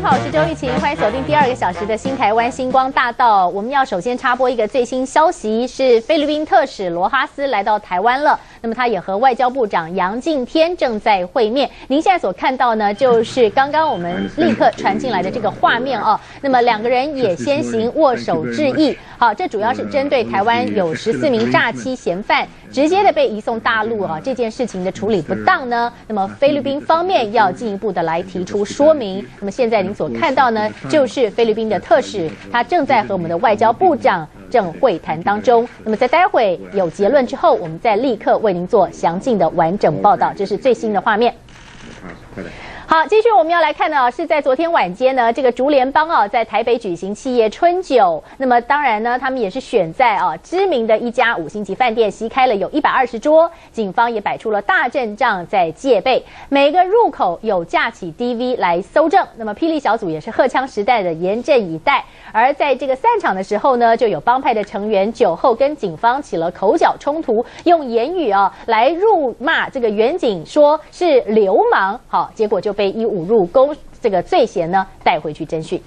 好，我是周玉琴，欢迎锁定第2个小时的新台湾星光大道。我们要首先插播一个最新消息，是菲律宾特使罗哈斯来到台湾了。那么他也和外交部长杨敬天正在会面。您现在所看到呢，就是刚刚我们立刻传进来的这个画面哦。那么两个人也先行握手致意。好，这主要是针对台湾有14名诈欺嫌犯直接的被移送大陆啊，这件事情的处理不当呢，那么菲律宾方面要进一步的来提出说明。那么现在您所看到呢，就是菲律宾的特使，他正在和我们的外交部长正会谈当中。那么在待会有结论之后，我们再立刻为您做详尽的完整报道。这是最新的画面。好，继续我们要来看的是在昨天晚间呢，这个竹联帮在台北举行企业春酒。那么当然呢，他们也是选在知名的一家5星级饭店，席开了有120桌，警方也摆出了大阵仗在戒备，每个入口有架起 DV 来搜证。那么霹雳小组也是荷枪实弹的严阵以待。而在这个散场的时候呢，就有帮派的成员酒后跟警方起了口角冲突，用言语来辱骂这个员警，说是流氓。好，结果就被以侮辱公这个罪嫌呢带回去侦讯。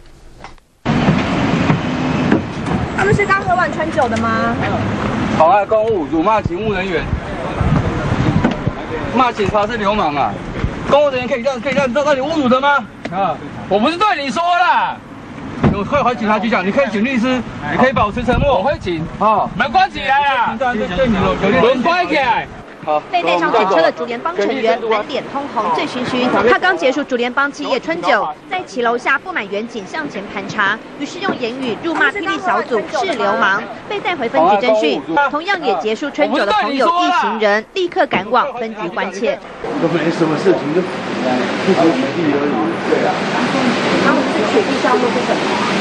他们是刚喝完春酒的吗？ 妨碍公务、辱骂警务人员，骂警察是流氓啊！公务人员可以让你侮辱的吗？啊，我不是对你说啦。我快回警察局讲，你可以请律师，你可以保持沉默。我会请。门关起来啊！门关起来。 被带上警车的竹联帮成员满脸通红，醉醺醺。他刚结束竹联帮企业春酒，在骑楼下不满员警向前盘查，于是用言语辱骂霹雳小组是流氓，被带回分局侦讯。同样也结束春酒的朋友一行人立刻赶往分局关切。 都没什么事情，就不合体力而已。对啊。 他们是取缔项目是什么？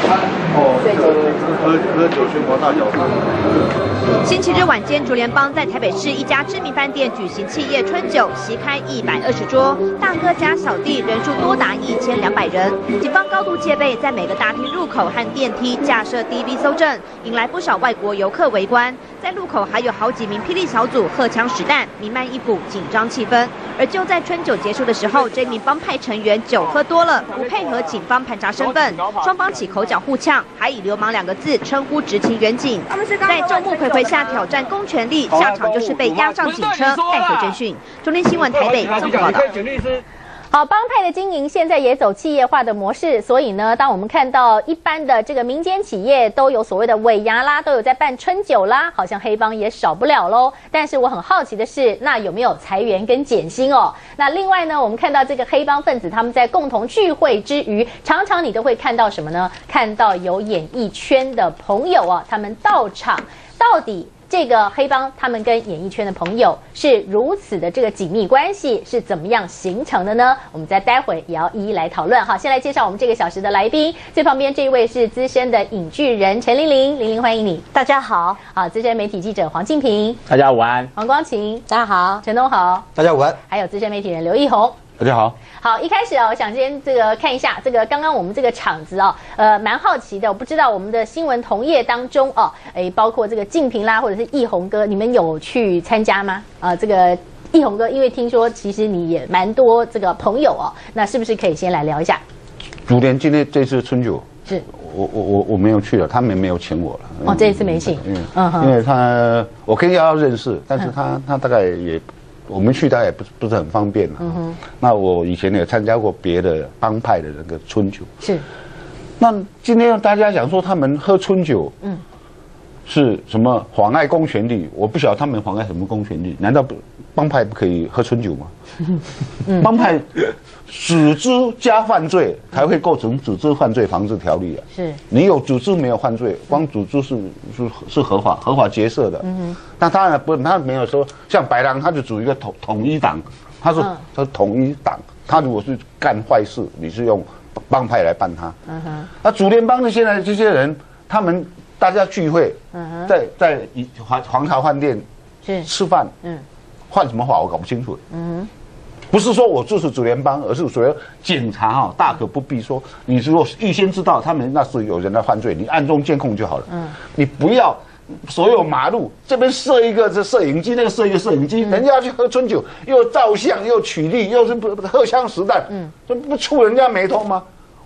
喝酒喧哗大小声。 星期日晚间，竹联帮在台北市一家知名饭店举行企业春酒，席开120桌，大哥加小弟人数多达1200人。警方高度戒备，在每个大厅入口和电梯架设 DV 搜证，引来不少外国游客围观。在路口还有好几名霹雳小组荷枪实弹，弥漫一股紧张气氛。而就在春酒结束的时候，这名帮派成员酒喝多了，不配合警方盘查身份，双方起口角互呛，还以流氓2个字称呼执勤员警。在众目睽睽下挑战公权力，下场就是被押上警车带回侦讯。中天新闻台北综合报道。 好，帮派的经营现在也走企业化的模式，所以呢，当我们看到一般的这个民间企业都有所谓的尾牙啦，都有在办春酒啦，好像黑帮也少不了喽。但是我很好奇的是，那有没有裁员跟减薪哦？那另外呢，我们看到这个黑帮分子他们在共同聚会之余，常常你都会看到什么呢？看到有演艺圈的朋友他们到场，到底这个黑帮他们跟演艺圈的朋友是如此的这个紧密关系是怎么样形成的呢？我们在待会也要一一来讨论。好，先来介绍我们这个小时的来宾，最旁边这位是资深的影剧人陈玲玲，玲玲欢迎你。 大家好。 好，资深媒体记者黄敬平， 大家午安。 黄光琴， 大家好。 陈东豪， 大家午安。 还有资深媒体人刘奕宏。 大家好。 好，一开始我想先这个看一下这个刚刚我们这个场子蛮好奇的，我不知道我们的新闻同业当中包括这个敬平啦，或者是奕宏哥，你们有去参加吗？这个奕宏哥，因为听说其实你也蛮多这个朋友那是不是可以先来聊一下？ 竹联今天这次春酒是我没有去了，他们没有请我了。 这一次没请， 因为我跟瑶瑶认识，但是他大概也。我们去大概也不是很方便了。那我以前也参加过别的帮派的那个春酒。是。那今天大家讲说他们喝春酒，是什么妨碍公权力？我不晓得他们妨碍什么公权力？难道帮派不可以喝春酒吗？帮派组织加犯罪才会构成组织犯罪防治条例啊。是。你有组织没有犯罪，光组织是合法结社的。那当然不，他没有说像白狼，他就组一个统一党，他是统一党，他如果是干坏事，你是用帮派来办他。那竹联帮的现在这些人，他们大家聚会，在皇朝饭店吃饭，换什么法我搞不清楚。不是说我支持竹联帮，而是说警察大可不必说，你如果预先知道他们那是有人在犯罪，你暗中监控就好了。你不要所有马路这边设一个这摄影机，那个设一个摄影机，人家去喝春酒，又照相又取缔，又是荷枪实弹，这不触人家眉头吗？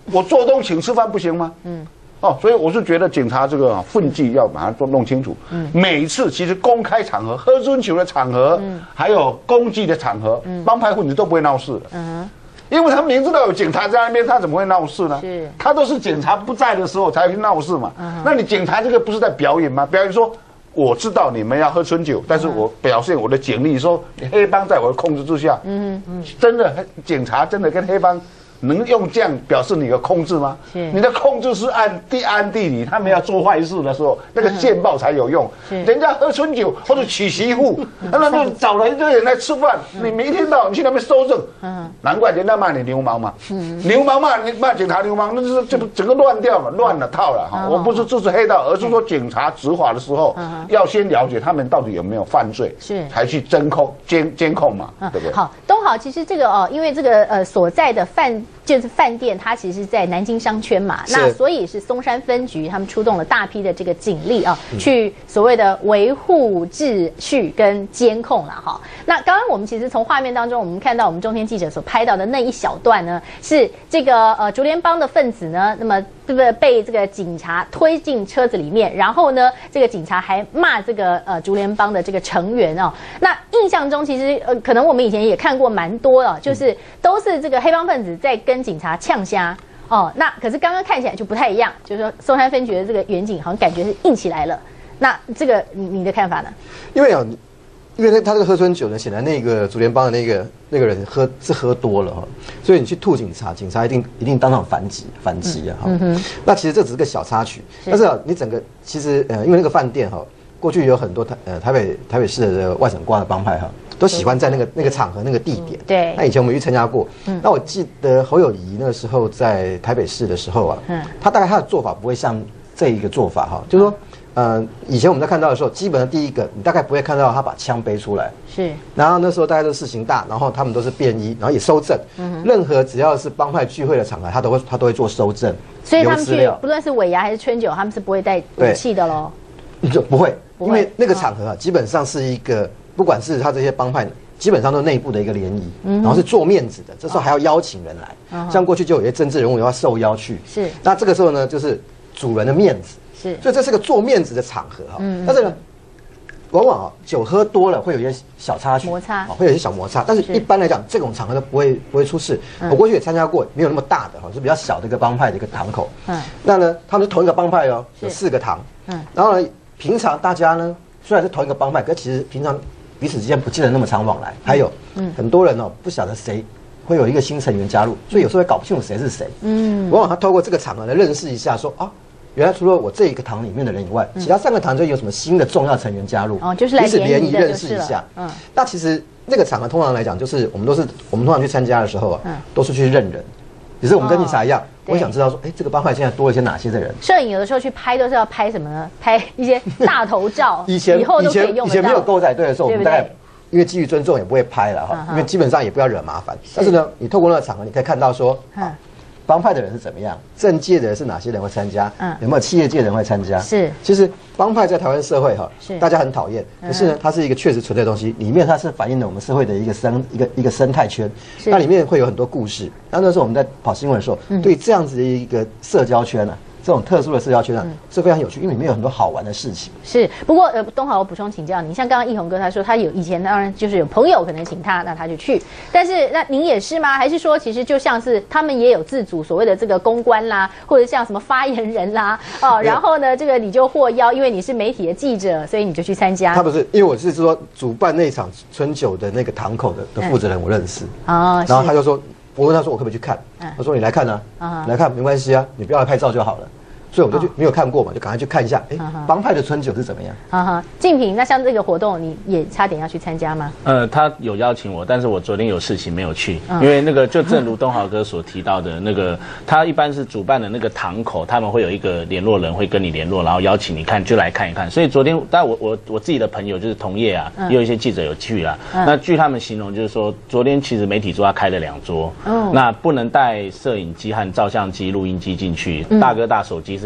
我做东请吃饭不行吗？所以我是觉得警察这个分际要把它弄清楚。每一次其实公开场合、喝春酒的场合，还有公祭的场合，帮派分子都不会闹事的。因为他明知道有警察在那边，他怎么会闹事呢？他都是警察不在的时候才去闹事嘛。那你警察这个不是在表演吗？表演说我知道你们要喝春酒，但是我表现我的警力，说黑帮在我的控制之下。真的，警察真的跟黑帮能用这样表示你的控制吗？你的控制是暗地里，他们要做坏事的时候，那个线报才有用。人家喝春酒或者娶媳妇，那就找了一堆人来吃饭，你每天到晚去那边搜证，难怪人家骂你流氓嘛。流氓骂警察流氓，那就是这整个乱掉了，乱了套了哈。我不是支持黑道，而是说警察执法的时候要先了解他们到底有没有犯罪，才去监控嘛，对不对？ 好，东豪，其实这个因为这个所在的饭店，它其实是在南京商圈嘛，那所以是松山分局他们出动了大批的这个警力啊，去所谓的维护秩序跟监控了哈。那刚刚我们其实从画面当中，我们看到我们中天记者所拍到的那一小段呢，是这个竹联帮的分子呢，那么被这个警察推进车子里面，然后呢，这个警察还骂这个竹联帮的这个成员哦。那印象中其实可能我们以前也看过蛮多哦，就是都是这个黑帮分子在跟警察呛虾哦。那可是刚刚看起来就不太一样，就是说松山分局的这个远警好像感觉是硬起来了。那这个你的看法呢？ 因为他这个喝春酒呢，显然那个竹联帮的那个人喝多了哈，所以你去吐警察，警察一定当场反击啊哈。那其实这只是个小插曲，但是你整个其实因为那个饭店哈，过去有很多台北市的外省挂的帮派哈，都喜欢在那个场合那个地点。 对。 那以前我们去参加过，那我记得侯友宜那个时候在台北市的时候啊，他大概他的做法不会像这一个做法哈，就是说。以前我们在看到的时候，基本上第一个，你大概不会看到他把枪背出来，然后那时候大家都事情大，然后他们都是便衣，然后也收证，任何只要是帮派聚会的场合，他都会做收证， 所以他们去不论是尾牙还是春酒，他们是不会带武器的喽， 就不会，因为那个场合啊，基本上是一个，不管是他这些帮派，基本上都内部的一个联谊，然后是做面子的，这时候还要邀请人来，像过去就有些政治人物要受邀去，那这个时候呢，就是主人的面子。所以这是个做面子的场合哈，但是呢，往往酒喝多了会有一些小插曲，会有一些小摩擦，但是一般来讲，这种场合都不会出事。我过去也参加过，没有那么大的哈，是比较小的一个帮派的一个堂口。那呢，他们是同一个帮派哦，有4个堂。然后呢，平常大家呢虽然是同一个帮派，可其实平常彼此之间不见得那么常往来。还有很多人哦，不晓得谁会有一个新成员加入，所以有时候会搞不清楚谁是谁。往往他透过这个场合来认识一下，说啊。原来除了我这一个堂里面的人以外，其他3个堂就有什么新的重要成员加入， 就是来联谊认识一下。那其实那个场合通常来讲，就是我们通常去参加的时候啊，都是去认人。只是我们跟警察一样，我想知道说，这个帮派现在多了些哪些的人？ 摄影有的时候去拍都是要拍什么呢？拍一些大头照，以后都可以用得到。 以前没有狗仔队的时候，我们大概因为基于尊重也不会拍了哈，因为基本上也不要惹麻烦。但是呢，你透过那个场合，你可以看到说。帮派的人是怎么样？政界的人是哪些人会参加？有没有企业界的人会参加？其实帮派在台湾社会哈，大家很讨厌，可是呢，它是一个确实存在的东西，里面它是反映了我们社会的一个生态圈，那里面会有很多故事。那时候我们在跑新闻的时候，对这样子的一个社交圈啊。这种特殊的社交圈是非常有趣，因为里面有很多好玩的事情。 不过东豪，我补充请教你，像刚刚义宏哥他说，他以前当然就是有朋友可能请他，那他就去。但是那您也是吗？还是说其实就像是他们也有自主所谓的这个公关啦，或者像什么发言人啦，然后呢，这个你就获邀，因为你是媒体的记者，所以你就去参加。 他不是，因为我是说主办那场春酒的那个堂口的负责人，我认识。然后他就说。我问他说我可不可以去看？他说你来看啊，来看没关系啊，你不要来拍照就好了。所以我就没有看过嘛，就赶快去看一下，帮派的春酒是怎么样？ 静平，那像这个活动，你也差点要去参加吗？ 他有邀请我，但是我昨天有事情没有去，因为那个就正如东豪哥所提到的那个，他一般是主办的那个堂口，他们会有一个联络人会跟你联络，然后邀请你看，就来看一看。所以昨天，但我自己的朋友就是同业啊，也有一些记者有去啊。那据他们形容，就是说昨天其实媒体桌他开了2桌，那不能带摄影机和照相机、录音机进去，大哥大手机是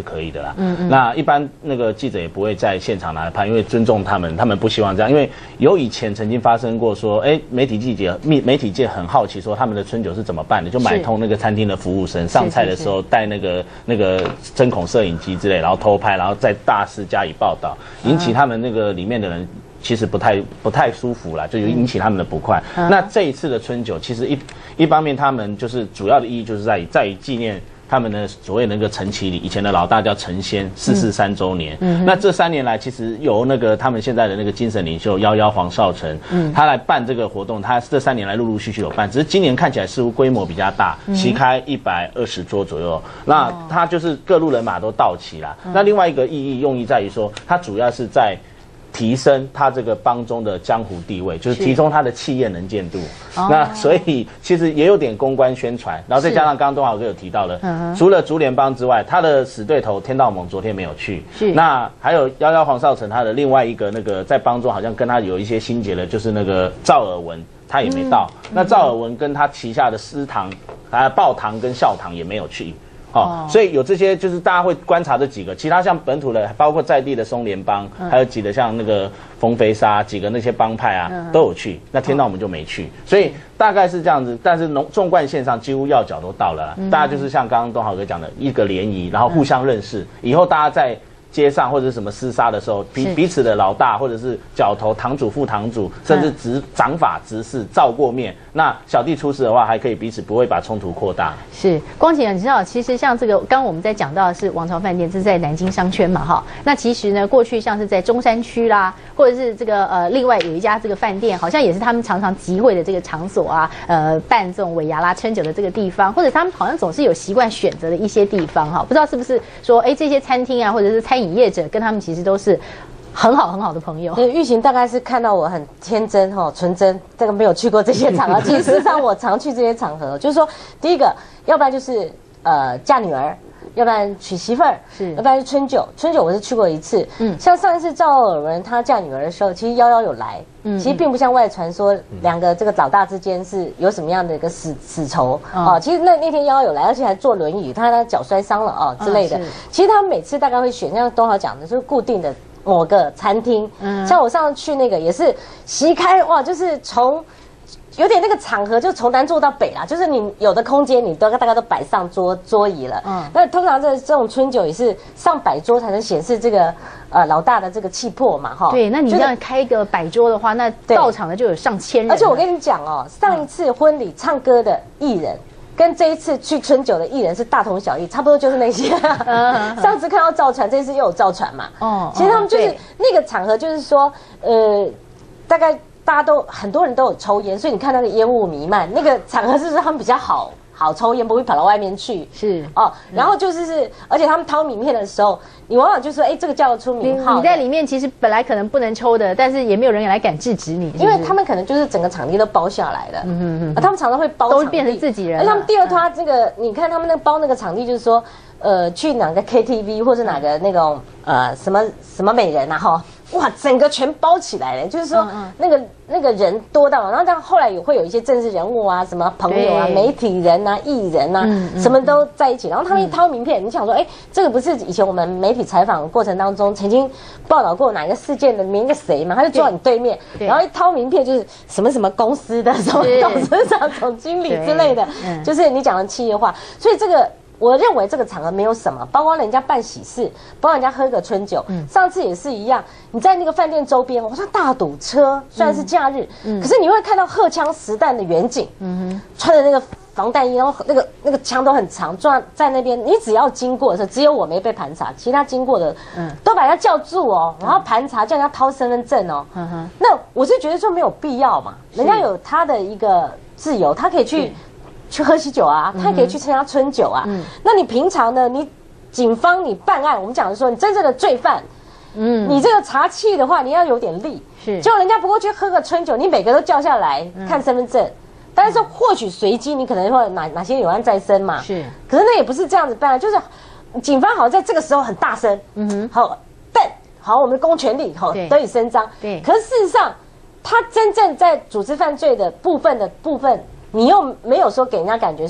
是可以的啦。那一般那个记者也不会在现场拿来拍，因为尊重他们不希望这样，因为有以前曾经发生过说，媒体界很好奇说他们的春酒是怎么办的，就买通那个餐厅的服务生，上菜的时候带那个针孔摄影机之类，然后偷拍，然后再大肆加以报道，引起他们那个里面的人其实不太舒服啦，就引起他们的不快。那这一次的春酒，其实一方面他们就是主要的意义就是在于纪念他们的所谓那个陈其礼，以前的老大叫陈先，443周年。那这3年来，其实由那个他们现在的那个精神领袖11黄少成，他来办这个活动，他这3年来陆陆续续有办，只是今年看起来似乎规模比较大，席开120桌左右。那他就是各路人马都到齐啦。那另外一个用意在于说，他主要是在提升他这个帮中的江湖地位，就是提升他的企业能见度。那所以其实也有点公关宣传，然后再加上刚刚东豪哥有提到了，除了竹联帮之外，他的死对头天道盟昨天没有去。那还有11黄少成他的另外一个那个在帮中好像跟他有一些心结的，就是那个赵尔文，他也没到。那赵尔文跟他旗下的师堂、报堂跟校堂也没有去。所以有这些就是大家会观察这几个，其他像本土的，包括在地的松联帮，还有几个像那个风飞沙几个那些帮派啊，都有去。那天道我们就没去，所以大概是这样子。但是纵贯线上几乎要角都到了啦，大家就是像刚刚东豪哥讲的一个联谊，然后互相认识，以后大家在街上或者是什么厮杀的时候，彼此的老大或者是角头、堂主、副堂主，甚至掌法、执事照过面，那小弟出事的话，还可以彼此不会把冲突扩大。 是光姐，你知道，其实像这个，刚刚我们在讲到的是王朝饭店，这是在南京商圈嘛，哈。那其实呢，过去像是在中山区啦，或者是这个另外有一家这个饭店，好像也是他们常常集会的这个场所啊，办这种尾牙啦、春酒的这个地方，或者他们好像总是有习惯选择的一些地方哈。不知道是不是说，这些餐厅啊，或者是餐饮业者跟他们其实都是很好的朋友。 玉琴大概是看到我很天真纯真，这个没有去过这些场合。其实事实上我常去这些场合，就是说，第一个，要不然就是嫁女儿，要不然娶媳妇儿，要不然是春酒。春酒我是去过一次，像上一次赵尔文她嫁女儿的时候，其实11有来，其实并不像外传说两个这个老大之间是有什么样的一个死仇其实那天11有来，而且还坐轮椅，他脚摔伤了之类的。其实他们每次大概会选，像东豪讲的，就是固定的某个餐厅，像我上次去那个也是席开哇，就是从有点那个场合就从南坐到北啦，就是你有的空间你大概都摆上桌椅了。那通常这种春酒也是上100桌才能显示这个老大的这个气魄嘛，哈。 对，那你这样开一个100桌的话，那到场的就有上千人。 而且我跟你讲上一次婚礼唱歌的艺人，跟这一次去春酒的艺人是大同小异，差不多就是那些。上次看到赵传，这次又有赵传嘛。其实他们就是那个场合，就是说，大概大家都很多人都有抽烟，所以你看那个烟雾弥漫，那个场合是不是他们比较好抽烟，不会跑到外面去？是然后就是而且他们掏名片的时候，你往往就说，这个叫得出名号。 你在里面其实本来可能不能抽的，但是也没有人来敢制止你， 因为他们可能就是整个场地都包下来了。他们常常会包场地， 都变成自己人。 而他们第二摊这个，你看他们那个包那个场地，就是说，去哪个 KTV 或是哪个那种什么美人啊哈。哇，整个全包起来了，就是说那个人多到，然后但后来也会有一些政治人物啊，什么朋友啊、媒体人啊、艺人啊，什么都在一起。然后他们一掏名片，你想说，这个不是以前我们媒体采访的过程当中曾经报道过哪个事件的名个谁嘛？他就坐在你对面，然后一掏名片就是什么公司的什么董事长、总经理之类的，就是你讲的企业化，所以这个。我认为这个场合没有什么，包括人家办喜事，包括人家喝个春酒，上次也是一样。你在那个饭店周边，我说大堵车，虽然是假日，可是你会看到荷枪实弹的远景，穿着那个防弹衣，然后那个枪都很长，撞在那边。你只要经过的时候，只有我没被盘查，其他经过的都把人家叫住然后盘查叫人家掏身份证那我是觉得说没有必要嘛，人家有他的一个自由，他可以去喝喜酒啊，他也可以去参加春酒啊。那你平常呢？你警方你办案，我们讲的说，你真正的罪犯，你这个查气的话，你要有点力。就人家不过去喝个春酒，你每个都叫下来看身份证，但是说或许随机，你可能会哪些有案在身嘛。可是那也不是这样子办，就是警方好像在这个时候很大声，好，我们公权力得以伸张。可是事实上，他真正在组织犯罪的部分。你又没有说给人家感觉说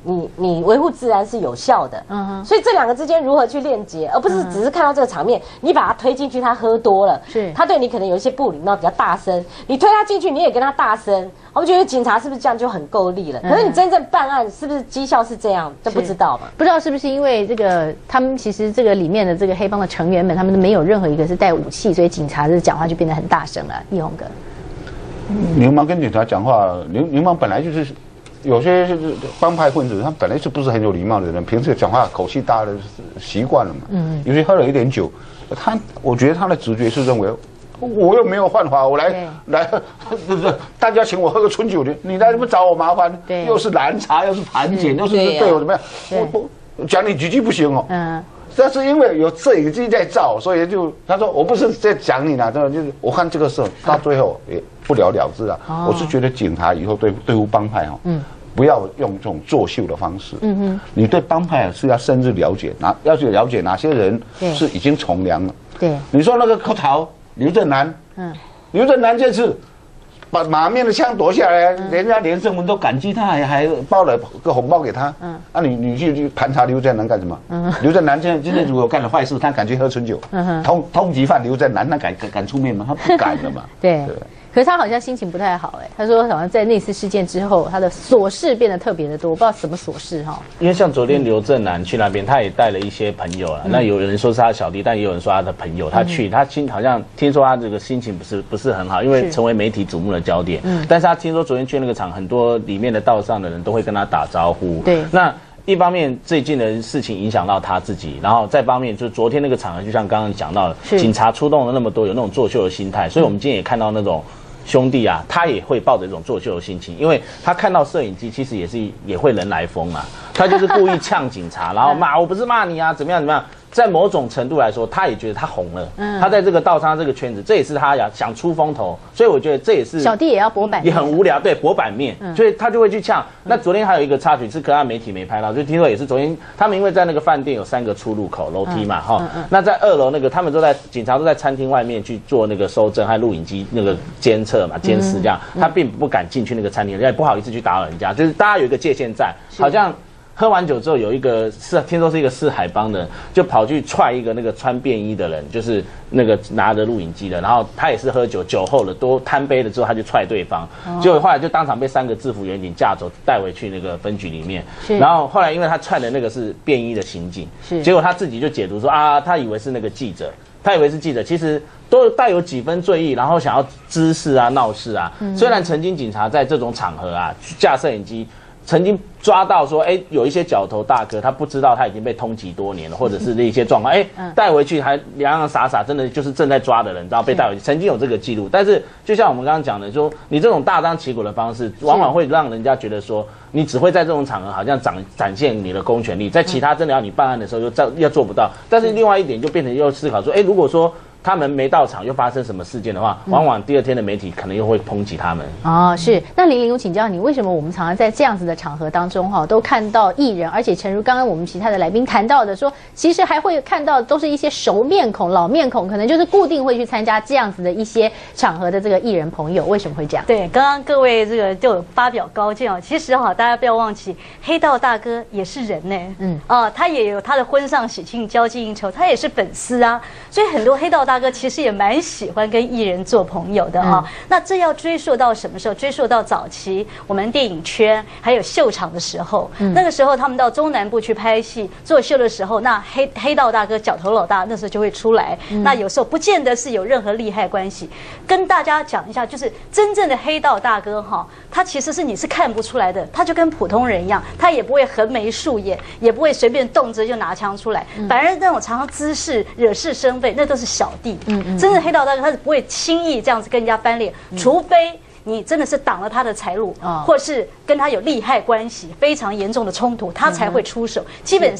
你维护治安是有效的。所以这两个之间如何去链接，而不是只是看到这个场面，你把他推进去，他喝多了，是他对你可能有一些不礼貌，比较大声，你推他进去，你也跟他大声，我觉得警察是不是这样就很够力了？可是你真正办案是不是绩效是这样，都不知道嘛？ 不知道是不是因为这个他们其实这个里面的这个黑帮的成员们，他们都没有任何一个是带武器，所以警察是讲话就变得很大声了。奕弘哥， 流氓跟警察讲话，流氓本来就是有些帮派分子，他本来是不是很有礼貌的人，平时讲话口气大的习惯了嘛。尤其喝了一点酒，我觉得他的直觉是认为。我又没有犯法，我来，大家请我喝个春酒的，你来这么找我麻烦，又是拦查，又是盘检，又是对我怎么样？我讲你几句不行哦。但是因为有摄影机在照，所以他说我不是在讲你啦，就是我看这个事到最后也不了了之啊。我是觉得警察以后对付帮派不要用这种作秀的方式。你对帮派是要深入了解，要去了解哪些人是已经从良了。对，你说那个柯桃。刘正南，刘正南这次把马面的枪夺下来，人家连胜文都感激他，还包了个红包给他。你去盘查刘正南干什么？刘正南今天如果干了坏事，他敢去喝春酒？通缉犯刘正南，他敢出面吗？他不敢了嘛。对。 可是他好像心情不太好他说好像在那次事件之后，他的琐事变得特别的多，不知道什么琐事哈。 因为像昨天刘正南去那边，他也带了一些朋友啊。那有人说是他的小弟，但也有人说他的朋友。他去，他好像听说他这个心情不是很好，因为成为媒体瞩目的焦点。但是他听说昨天去那个场，很多里面的道上的人都会跟他打招呼。对，那。一方面最近的事情影响到他自己，然后再方面就是昨天那个场合，就像刚刚讲到的，警察出动了那么多，有那种作秀的心态，所以我们今天也看到那种兄弟啊，他也会抱着这种作秀的心情，因为他看到摄影机，其实也会人来疯啊，他就是故意呛警察，然后骂我不是骂你啊，怎么样怎么样。在某种程度来说，他也觉得他红了。他在这个道上这个圈子，这也是他想出风头，所以我觉得这也是小弟也要博版面， 也很无聊，对，博版面，所以他就会去呛。那昨天还有一个插曲是可能媒体没拍到，就听说也是昨天他们因为在那个饭店有3个出入口楼梯嘛，那在2楼那个他们警察都在餐厅外面去做那个搜证和录影机那个监测嘛，监视这样，他并不敢进去那个餐厅，也不好意思去打扰人家，就是大家有一个界限在，好像。喝完酒之后，有一个听说是一个四海帮的，就跑去踹一个那个穿便衣的人，就是那个拿着录影机的，然后他也是喝酒，酒后了多贪杯了之后，他就踹对方，结果后来就当场被3个制服员警架走，带回去那个分局里面。然后后来因为他踹的那个是便衣的刑警，结果他自己就解读说他以为是那个记者，其实都带有几分醉意，然后想要滋事啊、闹事啊。虽然曾经警察在这种场合啊架摄影机。曾经抓到说，有一些角头大哥，他不知道他已经被通缉多年了，或者是一些状况，带回去还洋洋洒洒，真的就是正在抓的人，然后被带回去，曾经有这个记录。但是就像我们刚刚讲的，说你这种大张旗鼓的方式，往往会让人家觉得说，你只会在这种场合好像展现你的公权力，在其他真的要你办案的时候又做不到。但是另外一点就变成又思考说，如果说。他们没到场，又发生什么事件的话，往往第2天的媒体可能又会抨击他们。 是。那玲，我请教你，为什么我们常常在这样子的场合当中都看到艺人，而且诚如刚刚我们其他的来宾谈到的，说其实还会看到都是一些熟面孔、老面孔，可能就是固定会去参加这样子的一些场合的这个艺人朋友，为什么会这样？ 对，刚刚各位这个就有发表高见其实大家不要忘记，黑道大哥也是人呢，他也有他的婚丧喜庆、交际应酬，他也是粉丝啊，所以很多黑道大哥其实也蛮喜欢跟艺人做朋友的那这要追溯到什么时候？追溯到早期我们电影圈还有秀场的时候，那个时候他们到中南部去拍戏做秀的时候，那黑道大哥、角头老大那时候就会出来。那有时候不见得是有任何利害关系。跟大家讲一下，就是真正的黑道大哥他其实你是看不出来的，他就跟普通人一样，他也不会横眉竖眼，也不会随便动辄就拿枪出来，反而那种常常滋事、惹是生非，那都是小弟。真的黑道大哥他是不会轻易这样子跟人家翻脸，除非你真的是挡了他的财路，或是跟他有利害关系、非常严重的冲突，他才会出手。基本上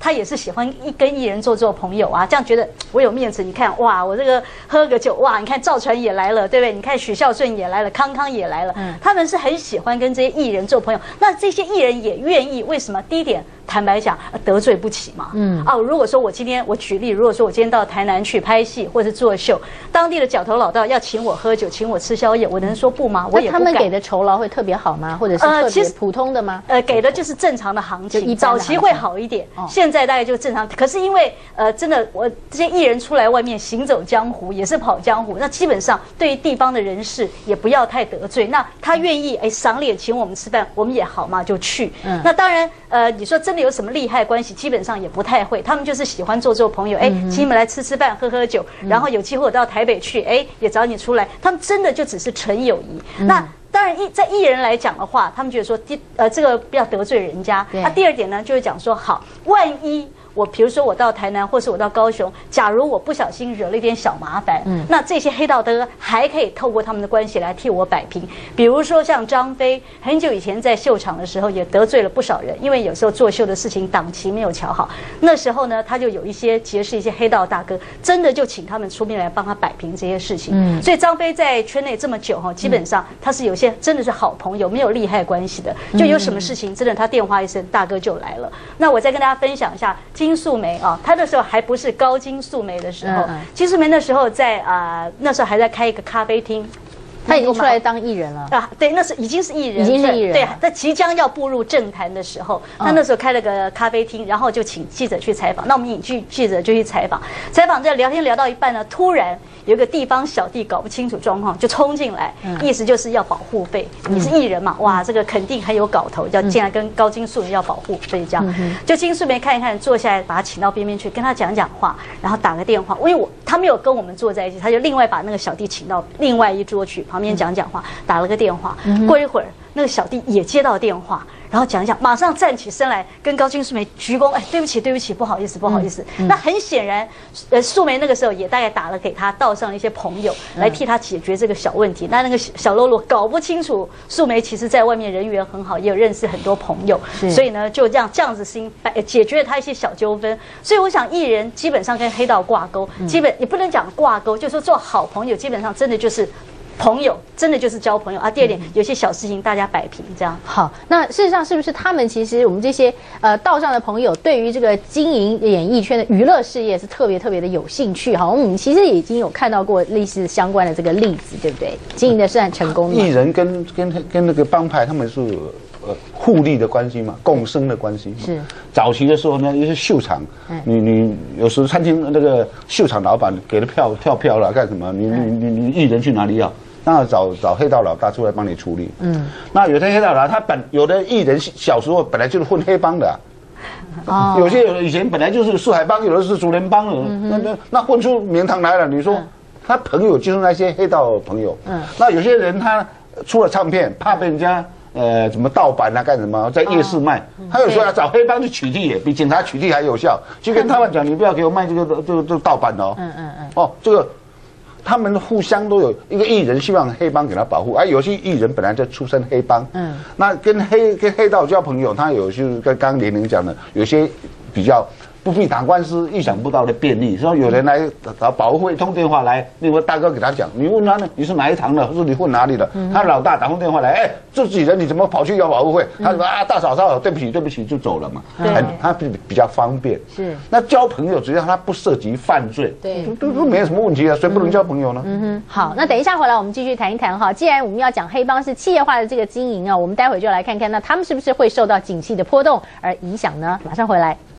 他也是喜欢跟艺人做朋友啊，这样觉得我有面子。你看哇，我这个喝个酒哇，你看赵传也来了，对不对？你看许孝顺也来了，康康也来了，他们是很喜欢跟这些艺人做朋友。那这些艺人也愿意，为什么？第一点，坦白讲，得罪不起嘛。如果说我今天我举例，如果说我今天到台南去拍戏或者做秀，当地的角头老道要请我喝酒，请我吃宵夜，我能说不吗？我也不敢。他们给的酬劳会特别好吗？或者是特别普通的吗？ 给的就是正常的行情，早期会好一点，现在大概就正常。可是因为真的我这些艺人出来外面行走江湖，也是跑江湖，那基本上对于地方的人士也不要太得罪。那他愿意赏脸请我们吃饭，我们也好嘛就去。那当然你说真的有什么利害关系，基本上也不太会。他们就是喜欢做朋友，请你们来吃饭喝酒，然后有机会我到台北去，也找你出来。他们真的就只是纯友谊。那当然，在艺人来讲的话，他们觉得说，这个不要得罪人家。那第二点呢，就是讲说，好，万一我比如说我到台南，或是我到高雄，假如我不小心惹了一点小麻烦，那这些黑道大还可以透过他们的关系来替我摆平。比如说像张飞，很久以前在秀场的时候也得罪了不少人，因为有时候作秀的事情档期没有瞧好，那时候呢他就有一些结识一些黑道大哥，真的就请他们出面来帮他摆平这些事情。所以张飞在圈内这么久基本上他是有些真的是好朋友，没有利害关系的，就有什么事情真的他电话一声，大哥就来了。那我再跟大家分享一下。金素梅她那时候还不是高金素梅的时候，金素梅那时候在那时候还在开一个咖啡厅。 他已经出来当艺人了啊！对，那是已经是艺人， 已经是艺人。 对，他即将要步入政坛的时候，他那时候开了个咖啡厅，然后就请记者去采访。那我们引去记者就去采访，在聊天聊到一半呢，突然有一个地方小弟搞不清楚状况，就冲进来，意思就是要保护费。你是艺人嘛，哇，这个肯定很有搞头，要进来跟高金素梅要保护费这样。就金素梅看一看，坐下来把他请到边边去，跟他讲话，然后打个电话，因为他没有跟我们坐在一起，他就另外把那个小弟请到另外一桌去。旁边讲话，打了个电话，过一会儿那个小弟也接到电话，然后讲，马上站起身来跟高金素梅鞠躬，对不起，不好意思。那很显然，素梅那个时候也大概打了给他道上一些朋友来替他解决这个小问题。那个小喽啰搞不清楚，素梅其实在外面人缘很好，也有认识很多朋友，所以呢就这样子解决了他一些小纠纷。所以我想艺人基本上跟黑道挂钩，基本也不能讲挂钩，就是说做好朋友，基本上真的就是朋友，真的就是交朋友啊。第二点，有些小事情大家摆平，这样好。那事实上是不是他们其实我们这些道上的朋友，对于这个经营演艺圈的娱乐事业是特别的有兴趣？好，我们其实已经有看到过类似相关的这个例子，对不对？经营的是很成功的。 艺人跟那个帮派他们是互利的关系嘛，共生的关系嘛。是早期的时候呢，一些秀场，你有时餐厅那个秀场老板给了跳票了干什么？你艺人去哪里要？那找黑道老大出来帮你处理。那有的黑道老大，有的艺人小时候本来就是混黑帮的。有些以前本来就是四海帮，有的是竹联帮的。那混出名堂来了，你说他朋友就是那些黑道朋友。那有些人他出了唱片，怕被人家怎么盗版啊干什么，在夜市卖，他有时候要找黑帮去取缔，比警察取缔还有效。就跟他们讲，你不要给我卖这个盗版哦。这个他们互相都有一个艺人希望黑帮给他保护，有些艺人本来就出身黑帮，那跟黑道交朋友，他有就是跟刚刚连玲讲的，有些比较不必打官司，意想不到的便利。说有人来找保护会通电话来，那位大哥给他讲，你问他呢，你是哪一堂的，或者你混哪里的？他老大打通电话来，自己人你怎么跑去要保护会？他说大嫂嫂，对不起就走了嘛。他比较方便。是。那交朋友只要他不涉及犯罪，对，都没有什么问题啊，谁不能交朋友呢？ 好，那等一下回来我们继续谈一谈哈。既然我们要讲黑帮是企业化的这个经营啊，我们待会就来看看，那他们是不是会受到景气的波动而影响呢？马上回来。